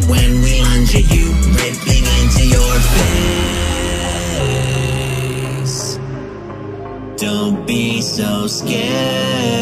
when we lunge at you, ripping into your face. Don't be so scared.